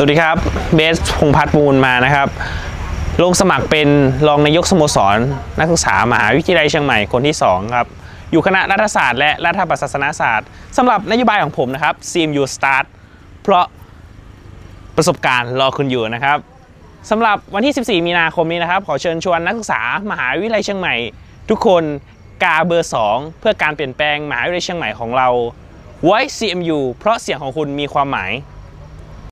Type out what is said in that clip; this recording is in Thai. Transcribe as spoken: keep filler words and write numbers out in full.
วัสดีครับเบสพงษ์พัฒน์มูลมานะครับลงสมัครเป็นรองนายกสโมสรนักศึกษามหาวิทยาลัยเชียงใหม่คนที่สองครับอยู่คณะรัฐศาสตร์และรัฐประศาสนศาสตร์สำหรับนโยบายของผมนะครับ ซี เอ็ม ยู Start เพราะประสบการณ์รอคุณอยู่นะครับสำหรับวันที่ สิบสี่ มีนาคมนี้นะครับขอเชิญชวนนักศึกษามหาวิทยาลัยเชียงใหม่ทุกคนกาเบอร์สองเพื่อการเปลี่ยนแปลงมหาวิทยาลัยเชียงใหม่ของเราไว้ ซี เอ็ม ยู เพราะเสียงของคุณมีความหมาย